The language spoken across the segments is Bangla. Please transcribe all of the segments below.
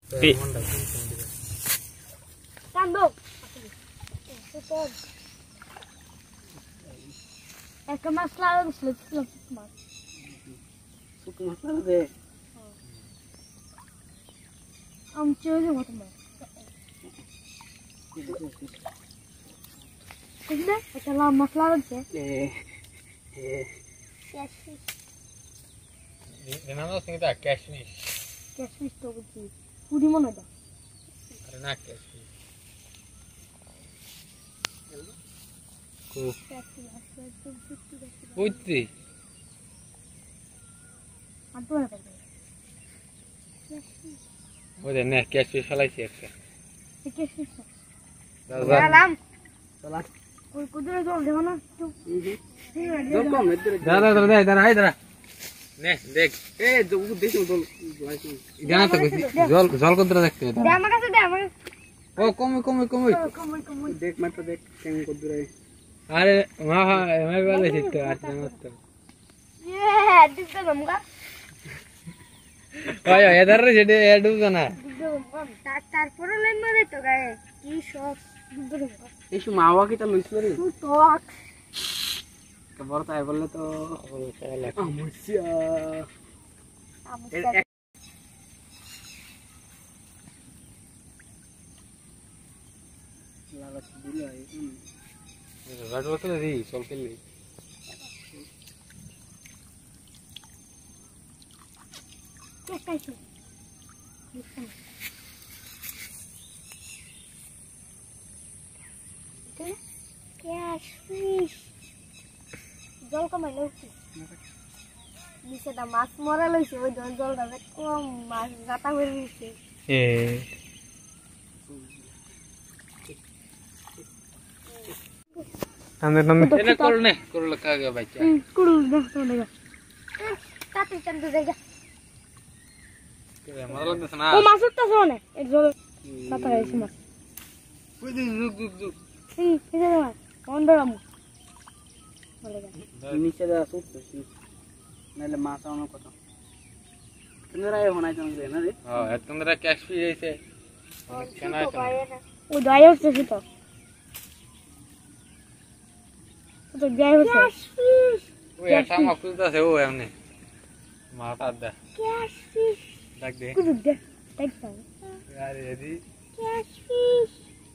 একটা মাছ লাগাচ্ছিল মাছ শুকনো মাছ লাগাবে আমি চলে মতো মাছ বুঝলে একটা লাভ মাছ লাগাচ্ছে ক্যাশফিশ তো বুঝছি পুরি মনে হয় না ক্যাশফিশ বুঝছি ওই না ক্যাশফিশ ফেলাইছি একটা ক্যাশফিশ সালাম সালাম কোন কুদরে জল দেব না জল কম দাদা দাদা দাদা আই দাদা নে দেখ এ দেখো জল জানা তো জল জল কুদরে দেখতে দে আমার কাছে দে আমার ও কমই কমই কমই কমই দেখ মাত্র দেখ কেমন কুদরে আরে মা আমি বলেছি তো আর মত ये दिखता हमका ওই এদার রে যেটা এডু জানা তারপরে লাইন মারে তো গায়ে কি সব এইসব মাওয়া কি তা লইছিল রে টক খবর তাই বললে তো আমুসিয়া লাগাছ দিলা রাত বছর দি চল খেলি कैसे कैशफिश जल कमाई लौकी নিচে দা মাছ মরা লইছে ওই জলটা কম মাছ গাতা হয়ে গেছে আমরা নামে এনে করনে করল কাগে বাইচা কুড়ু দেখো লাগা তাতে চন্দ দেগা ও মাছ উঠতেছে অনেক এর জল কাটা হয়েছে মাছ ওই জুক জুক জুক এই যে না অন্ডরাম নিচে দা উঠতেছে নালে মাছ আমার কত তোমরা আয় হনাই তুমি না রে হ্যাঁ তোমরা ক্যাশফিশ হইছে কেন আইছো ও দায় হচ্ছে তো তো দায় হচ্ছে ক্যাশফিশ ওই একটা মাছ উঠতেছে ও এমনি মাথা দা ক্যাশফিশ দেখ দে কুদু দে দেখ দাও আরে এদি ক্যাশফিশ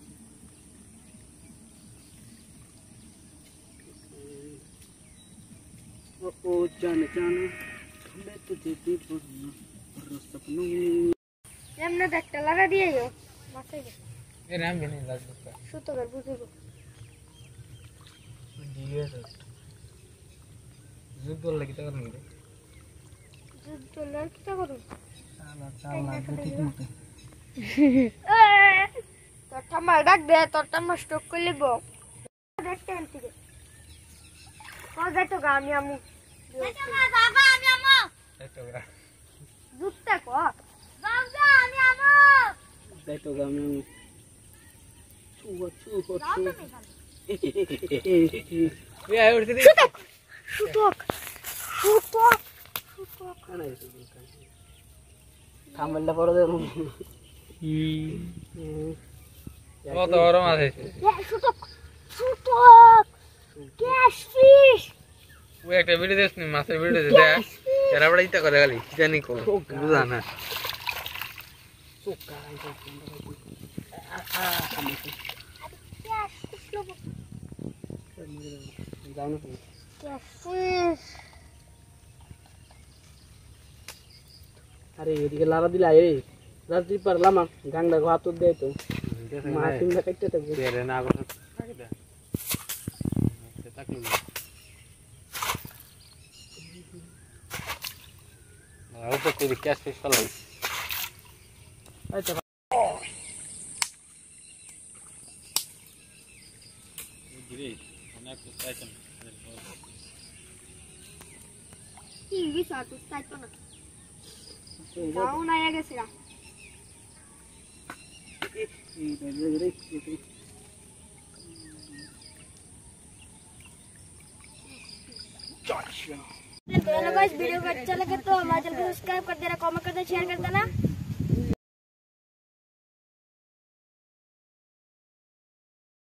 ও জানে জানে मैं तुझे भी बोलना और सपनों हमने देखता लगा दिया यो मासे ये नाम भी नहीं लग सकता शू तो कर बुझो दिए सर जुद डॉलर कितना करने रे जुद डॉलर कितना करूं साला ठीक मत तो टमाटर डाक दे तो टमाटर स्टॉक कर लेबो देखते हैं ठीक है कौन जातो गामी আমু এটা না বাবা আমি আমু এটা গা দুধটা কো বাবা আমি আমু যাইতো গামি চুয়া চুয়া এ আই উঠতে দে শুটক শুটক শুটক কানা দিছে থামলটা পড়ে দে কত বড় মাছ আছে শুটক শুটক ক্যাশফিশ वो एक वीडियो देख नहीं मासे वीडियो दे तेरा बड़ा इतना कर गाली जानी को बुझा ना सुका अरे ये लारा दिला ये रात्रि पर लामा गांगडा को हाथ दे तो मासिन का कट्टे तक तेरे ना को ऊपर कोई कैशफिश वाला अच्छा गिरे अनेक आइटम ये साथ स्टार्ट करना डाउन आएगा सिरा तो गाइस वीडियो अच्छा लगे तो हमारे चैनल को सब्सक्राइब कर देना, कमेंट कर देना, शेयर कर देना।